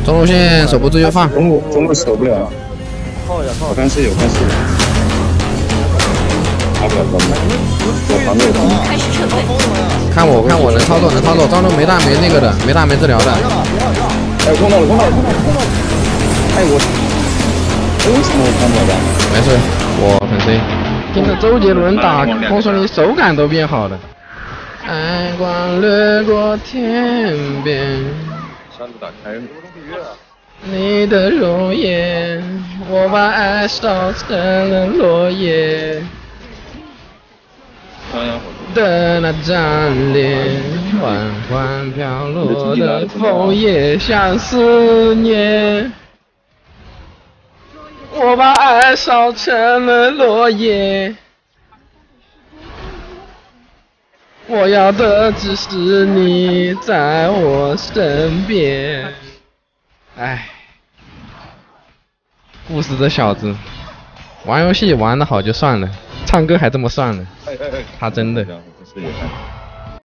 中路线守不住就放。 中路守不了。我看是有，看是有。打不了中路。我旁边有中路。 开始撤退。 看我能操作，中路没大没那个的，没大没治疗的。 哎，碰到了。哎我为什么我看不了的？ 没事，我很 C。听着周杰伦打公孙离手感都变好了。爱光掠过天边。 箱子打开了。 你的容颜，我把爱烧成了落叶。的那张脸，缓缓飘落的枫叶像思念。我把爱烧成了落叶。我要的只是你在我身边。唉，不死的小子，玩游戏玩得好就算了，唱歌还这么算了，他真的。